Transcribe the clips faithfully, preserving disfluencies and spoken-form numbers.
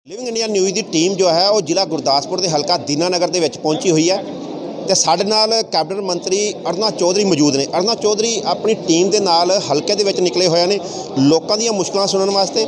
Living India news ਦੀ team ਜੋ ਹੈ ਉਹ ਜ਼ਿਲ੍ਹਾ ਗੁਰਦਾਸਪੁਰ ਦੇ ਹਲਕਾ ਦੀਨਾਨਗਰ ਦੇ ਵਿੱਚ ਪਹੁੰਚੀ ਹੋਈ ਹੈ ਤੇ ਸਾਡੇ ਨਾਲ ਕੈਬਨਿਟ ਮੰਤਰੀ ਅਰੁਣਾ ਚੌਧਰੀ ਮੌਜੂਦ ਨੇ। ਅਰੁਣਾ ਚੌਧਰੀ ਆਪਣੀ ਟੀਮ ਦੇ ਨਾਲ ਹਲਕੇ ਦੇ ਵਿੱਚ ਨਿਕਲੇ ਹੋਏ ਨੇ ਲੋਕਾਂ ਦੀਆਂ ਮੁਸ਼ਕਲਾਂ ਸੁਣਨ ਵਾਸਤੇ।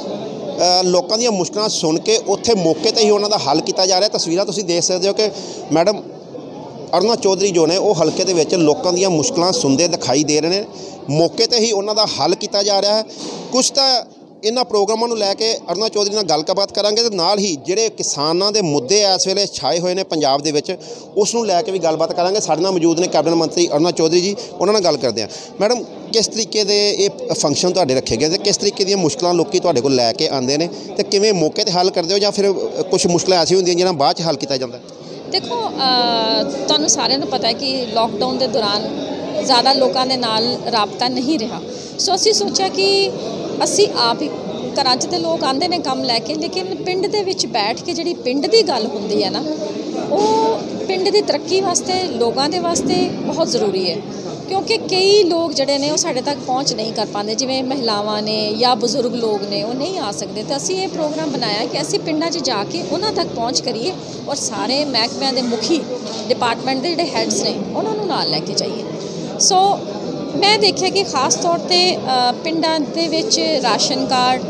ਲੋਕਾਂ ਦੀਆਂ ਮੁਸ਼ਕਲਾਂ ਸੁਣ ਕੇ ਉੱਥੇ ਮੌਕੇ ਤੇ ਹੀ ਉਹਨਾਂ ਦਾ ਹੱਲ ਕੀਤਾ ਜਾ ਰਿਹਾ। ਤਸਵੀਰਾਂ ਤੁਸੀਂ ਦੇਖ ਸਕਦੇ ਹੋ ਕਿ ਮੈਡਮ ਅਰੁਣਾ ਚੌਧਰੀ ਜੋ ਨੇ ਉਹ ਹਲਕੇ ਦੇ ਵਿੱਚ ਲੋਕਾਂ ਦੀਆਂ ਮੁਸ਼ਕਲਾਂ ਸੁਣਦੇ ਦਿਖਾਈ ਦੇ ਰਹੇ ਨੇ। ਮੌਕੇ ਤੇ ਹੀ ਉਹਨਾਂ ਦਾ ਹੱਲ ਕੀਤਾ ਜਾ ਰਿਹਾ ਹੈ। ਕੁਛ ਤਾਂ ਇਹਨਾਂ ਪ੍ਰੋਗਰਾਮਾਂ ਨੂੰ ਲੈ ਕੇ ਅਰੁਣਾ ਚੌਧਰੀ ਨਾਲ ਗੱਲਬਾਤ ਕਰਾਂਗੇ ਤੇ ਨਾਲ ਹੀ ਜਿਹੜੇ ਕਿਸਾਨਾਂ ਦੇ ਮੁੱਦੇ ਇਸ ਵੇਲੇ ਛਾਏ ਹੋਏ ਨੇ ਪੰਜਾਬ ਦੇ ਵਿੱਚ ਉਸ ਨੂੰ ਲੈ ਕੇ ਵੀ ਗੱਲਬਾਤ ਕਰਾਂਗੇ। ਸਾਡੇ ਨਾਲ ਮੌਜੂਦ ਨੇ ਕੈਬਨਿਟ ਮੰਤਰੀ ਅਰੁਣਾ ਚੌਧਰੀ ਜੀ, ਉਹਨਾਂ ਨਾਲ ਗੱਲ ਕਰਦੇ ਹਾਂ। ਮੈਡਮ, ਕਿਸ ਤਰੀਕੇ ਦੇ ਇਹ ਫੰਕਸ਼ਨ ਤੁਹਾਡੇ ਰੱਖੇ ਗਏ ਤੇ ਕਿਸ ਤਰੀਕੇ ਦੀਆਂ ਮੁਸ਼ਕਲਾਂ ਲੋਕੀ ਤੁਹਾਡੇ ਕੋਲ ਲੈ ਕੇ ਆਉਂਦੇ ਨੇ ਤੇ ਕਿਵੇਂ ਮੌਕੇ ਤੇ ਹੱਲ ਕਰਦੇ ਹੋ ਜਾਂ ਫਿਰ ਕੁਝ ਮੁਸ਼ਕਲਾਂ ਐਸੀਆਂ ਹੁੰਦੀਆਂ ਜਿਹਨਾਂ ਬਾਅਦ 'ਚ ਹੱਲ ਕੀਤਾ ਜਾਂਦਾ? देखो, ਤੁਹਾਨੂੰ ਸਾਰਿਆਂ ਨੂੰ ਪਤਾ है कि लॉकडाउन के दौरान ज़्यादा लोगों के नाल राबता नहीं रहा। सो असी सोचा कि असी आप ही घरां 'च ते लोग आंदे ने काम लैके, लेकिन पिंड दे विच बैठ के जिहड़ी पिंड दी गल हुंदी है ना, वो पिंड दी तरक्की वास्ते लोगों के वास्ते बहुत ज़रूरी है। क्योंकि कई लोग जिहड़े ने वो साडे तक पहुँच नहीं कर पाते, जिवें महिलावां ने या बजुर्ग लोग ने वो नहीं आ सकते। तो असी ये प्रोग्राम बनाया कि असी पिंडां 'च जाके उन्हां तक पहुँच करिए और सारे महकमिਆਂ ਦੇ मुखी डिपार्टमेंट के जिहड़े हैड्स ने उन्हां नूं नाल लैके जाइए। सो मैं देखिया कि खास तौर ते पिंडां दे विच राशन कार्ड,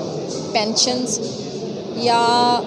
पेंशनस या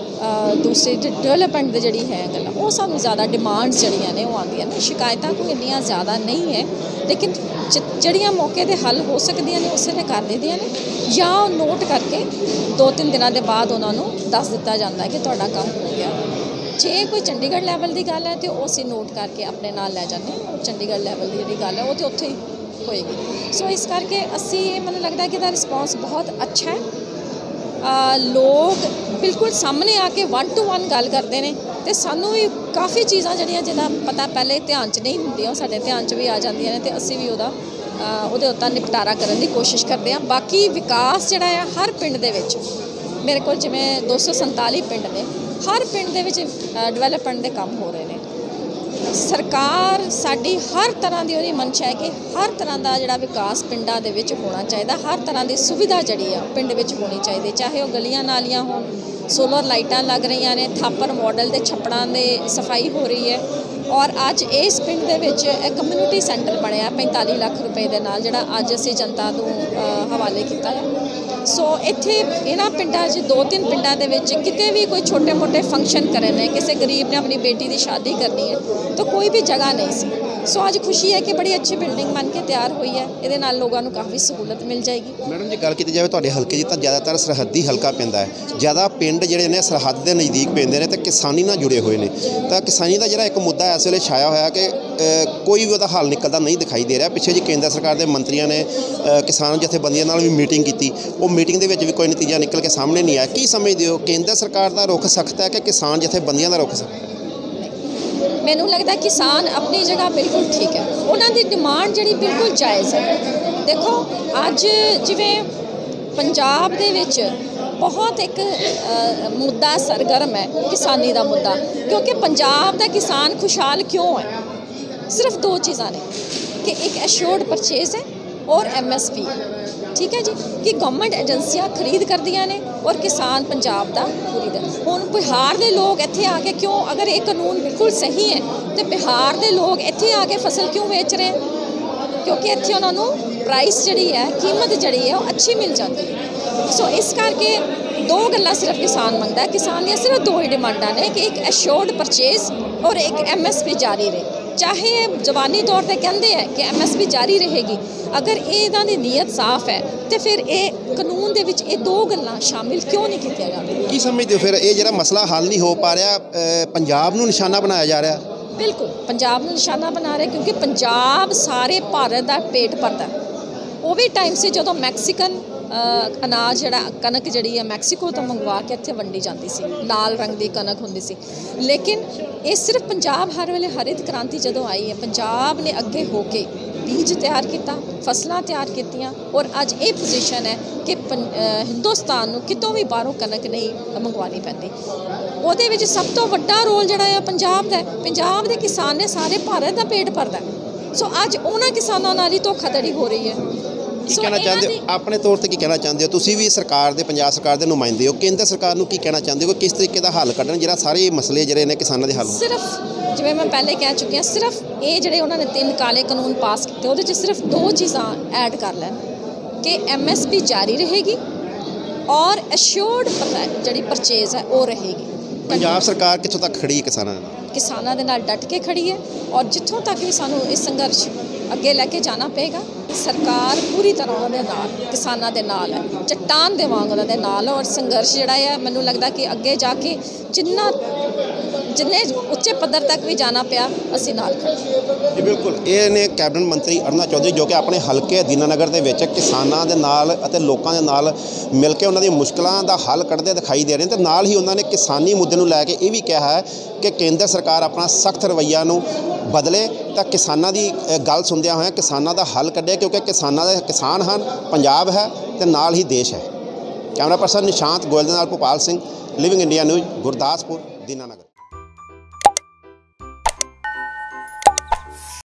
दूसरी डेवलपमेंट की जी है गल वो सानू ज़्यादा डिमांड्स जड़ियाँ ने वो आंदियां ने। शिकायतां कोई इन्नियां ज़्यादा नहीं है, लेकिन जड़ियाँ मौके पर हल हो सकदियां ने उस वे कर दिंदियां ने या नोट करके दो तीन दिनों के बाद उन्होंने दस दिता जाता है कि तुहाडा काम हो गया। जे कोई चंडीगढ़ लैवल की गल है तो वो असीं नोट करके अपने नाल लै जाने, चंडीगढ़ लैवल की जी गल है वो तो उत्थे ही होएगी। सो इस करके असीं मैनूं लगदा है कि इहदा रिस्पॉन्स बहुत अच्छा है। आ, लोग बिल्कुल सामने आके वन टू वन गल करते हैं तो सानू भी काफ़ी चीज़ां जिहड़ियां जिहदा पता पहले ध्यान च नहीं हुंदियां वो साडे ध्यान च भी आ जांदियां ने ते असीं भी उहदा उहदे उत्ते निपटारा करन दी कोशिश करते हैं। बाकी विकास जिहड़ा है हर पिंड दे विच मेरे कोल जिवें दो सौ संताली पिंड ने, हर पिंड दे विच डिवेलपमेंट दे काम हो रहे हैं। सरकार साडी हर तरह की उहदी मंशा है कि हर तरह का जिहड़ा विकास पिंडां दे विच होना चाहिए, हर तरह की सुविधा जिहड़ी आ पिंड विच होनी चाहिए, चाहे वो गलियां नालियां होण, सोलर लाइटां लग रही ने, थापर मॉडल के छप्पड़ां दे सफाई हो रही है। और अज इस पिंड दे विच एक कम्यूनिटी सेंटर बनया पैंताली लाख रुपए दे नाल जिहड़ा अज असीं जनता नूं हवाले कीता है। सो इत्थे इन्हां पिंडां 'च दो तीन पिंडां दे विच किते भी कोई छोटे मोटे फंक्शन करने, किसी गरीब ने अपनी बेटी की शादी करनी है तो कोई भी जगह नहीं सी। सो अज खुशी है कि बड़ी अच्छी बिल्डिंग बन के तैयार हुई है, इहदे नाल लोगों को काफ़ी सहूलत मिल जाएगी। मैडम जी, गल की जाए तुहाडे हल्के 'च तां ज़्यादातर सरहदी हल्का पैंदा है, ज़्यादा पिंड जिहड़े ने सरहद के नज़दीक पैंदे ने ते किसानी नाल जुड़े हुए हैं। तो किसानी का जिहड़ा एक मुद्दा इस वेले छाया होया कि कोई भी उहदा हल निकलदा नहीं दिखाई दे रहा। पिछे जी केंद्र सरकार के मंत्रियों ने किसान जथेबंदियों नाल भी मीटिंग की, वो मीटिंग दे विच भी कोई नतीजा निकल के सामने नहीं आया। की समझदे हो, केंद्र सरकार का रुख सख्त है कि किसान जथेबंदियों का रुख सख्त है? मैनू लगता है किसान अपनी जगह बिल्कुल ठीक है, उन्होंने डिमांड जी बिल्कुल जायज़ है। देखो अज जिवें पंजाब दे विच बहुत एक आ, मुद्दा सरगर्म है किसानी का मुद्दा, क्योंकि पंजाब का किसान खुशहाल क्यों है? सिर्फ दो चीज़ां ने कि एक एश्योर्ड परचेज है और एम एस पी है। ठीक है जी, कि गवर्नमेंट एजेंसियां खरीद कर दिया ने और किसान पंजाब का पूरी तरह। हुण बिहार के लोग इत्थे आके क्यों, अगर ये कानून बिल्कुल सही है तो बिहार के लोग इत्थे आके फसल क्यों बेच रहे हैं? क्योंकि इत्थे उन्होंने प्राइस जिहड़ी है, कीमत जिहड़ी है वो अच्छी मिल जाती है। सो इस करके दो गल्लां सिर्फ किसान मंगदा है। किसान दी सिर्फ दो ही डिमांडां ने कि एक एश्योर्ड परचेज और एक एम एस पी जारी रहे। चाहे जबानी तौर पर कहते हैं कि एम एस पी जारी रहेगी, अगर इहदां दी नीयत साफ है तो फिर ये कानून दे विच ये दो गल्लां शामिल क्यों नहीं कीतियां जांदियां? की समझदे हो फिर ये जिहड़ा मसला हल नहीं हो पा रहा, पंजाब नूं निशाना बनाया जा रहा? बिल्कुल पंजाब नूं निशाना बना रहे, क्योंकि पंजाब सारे भारत का पेट भरदा। वो भी टाइम से जो मैक्सीकन अनाज जिहड़ा कनक जिहड़ी है मैक्सीको तो मंगवा के इत्थे वंडी जाती सी, लाल रंग की कनक हुंदी सी। लेकिन ये सिर्फ पंजाब हर वेले हरित क्रांति जदों आई है, पंजाब ने अगे होके बीज तैयार किया, फसलां तैयार कीतियां और अज ये पोजीशन है कि हिंदुस्तान नूं कितों भी बाहरों कनक नहीं मंगवानी पैंदी। उहदे विच सब तो वड्डा रोल जिहड़ा है पंजाब दा, पंजाब दे किसान ने सारे भारत का पेट भरदा। सो अज उन्हां किसानां नाल ही धोखाधड़ी हो रही है। ਕੀ ਸੋ ਕਹਿਣਾ ਇਹਨਾਂ ਚਾਹੁੰਦੇ ਦੀ- ਹੋ ਆਪਣੇ ਤੌਰ ਤੇ ਕੀ ਕਹਿਣਾ ਚਾਹੁੰਦੇ ਹੋ ਤੁਸੀਂ ਵੀ ਸਰਕਾਰ ਦੇ ਪੰਜਾਬ ਸਰਕਾਰ ਦੇ ਨੁਮਾਇੰਦੇ ਹੋ ਕੇਂਦਰ ਸਰਕਾਰ ਨੂੰ ਕੀ ਕਹਿਣਾ ਚਾਹੁੰਦੇ ਹੋ ਕਿ ਕਿਸ ਤਰੀਕੇ ਦਾ ਹੱਲ ਕੱਢਣ ਜਿਹੜਾ ਸਾਰੇ ਮਸਲੇ ਜਿਹੜੇ ਨੇ ਕਿਸਾਨਾਂ ਦੇ ਹੱਲ ਹੋਣ? ਸਿਰਫ ਜਿਵੇਂ ਮੈਂ ਪਹਿਲੇ ਕਹਿ ਚੁੱਕੀ ਹਾਂ, ਸਿਰਫ ਇਹ ਜਿਹੜੇ ਉਹਨਾਂ ਨੇ ਤਿੰਨ ਕਾਲੇ ਕਾਨੂੰਨ ਪਾਸ ਕੀਤੇ ਉਹਦੇ 'ਚ ਸਿਰਫ ਦੋ ਚੀਜ਼ਾਂ ਐਡ ਕਰ ਲੈਣ ਕਿ ਐਮ ਐਸ ਪੀ ਜਾਰੀ ਰਹੇਗੀ ਔਰ ਅਸ਼ੋਰਡ ਜਿਹੜੀ ਪਰਚੇਜ਼ ਹੈ ਉਹ ਰਹੇਗੀ। ਪੰਜਾਬ ਸਰਕਾਰ ਕਿੱਥੋਂ ਤੱਕ ਖੜੀ ਹੈ ਕਿਸਾਨਾਂ ਨਾਲ? ਕਿਸਾਨਾਂ ਦੇ ਨਾਲ ਡਟ ਕੇ ਖੜੀ ਹੈ ਔਰ ਜਿੱਥੋਂ ਤੱਕ ਵੀ ਸਾਨੂੰ ਇਹ ਸੰਘਰਸ਼ ਅੱਗੇ ਲੈ ਕੇ ਜਾਣਾ ਪਏਗਾ, ਸਰਕਾਰ ਪੂਰੀ ਤਰ੍ਹਾਂ ਉਹਨਾਂ ਦੇ ਨਾਲ, ਕਿਸਾਨਾਂ ਦੇ ਨਾਲ ਹੈ, ਚੱਟਾਨ ਦੇ ਵਾਂਗ ਉਹਨਾਂ ਦੇ ਨਾਲ। ਔਰ ਸੰਘਰਸ਼ ਜਿਹੜਾ ਹੈ ਮੈਨੂੰ ਲੱਗਦਾ ਕਿ ਅੱਗੇ ਜਾ ਕੇ ਜਿੰਨਾ ਜਿੰਨੇ ਉੱਚੇ ਪੱਧਰ ਤੱਕ ਵੀ ਜਾਣਾ ਪਿਆ ਅਸੀਂ ਨਾਲ ਖੜੇ। ਜੀ ਬਿਲਕੁਲ, ਇਹ ਨੇ ਕੈਬਨਿਟ ਮੰਤਰੀ ਅਰੁਣਾ ਚੌਧਰੀ ਜੋ ਕਿ ਆਪਣੇ ਹਲਕੇ ਦੀਨਾਨਗਰ ਦੇ ਵਿੱਚ ਕਿਸਾਨਾਂ ਦੇ ਨਾਲ ਅਤੇ ਲੋਕਾਂ ਦੇ ਨਾਲ ਮਿਲ ਕੇ ਉਹਨਾਂ ਦੀਆਂ ਮੁਸ਼ਕਲਾਂ ਦਾ ਹੱਲ ਕੱਢਦੇ ਦਿਖਾਈ ਦੇ ਰਹੇ ਨੇ। ਤੇ ਨਾਲ ਹੀ ਉਹਨਾਂ ਨੇ ਕਿਸਾਨੀ ਮੁੱਦੇ ਨੂੰ ਲੈ ਕੇ ਇਹ ਵੀ ਕਿਹਾ ਹੈ ਕਿ ਕੇਂਦਰ ਸਰਕਾਰ ਆਪਣਾ ਸਖਤ ਰਵੱਈਆ ਨੂੰ ਬਦਲੇ ਤਾਂ ਕਿਸਾਨਾਂ ਦੀ ਗੱਲ ਸੁਣਦਿਆਂ ਹੋਇਆਂ ਕਿਸਾਨਾਂ ਦਾ ਹੱਲ ਕੱਢੇ, ਕਿਉਂਕਿ ਕਿਸਾਨਾਂ ਦੇ ਕਿਸਾਨ ਹਨ, ਪੰਜਾਬ ਹੈ ਤੇ ਨਾਲ ਹੀ ਦੇਸ਼ ਹੈ। ਕੈਮਰਾ ਪਰਸਨ ਨਿਸ਼ਾਂਤ ਗੋਇਲ ਦੇ ਨਾਲ Bhopal Singh, living India news, Gurdaspur, Dinanagar.